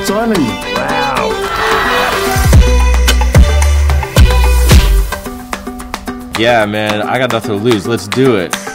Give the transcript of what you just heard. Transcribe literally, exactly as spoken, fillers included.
signing. Wow. Yeah, man, I got nothing to lose. Let's do it.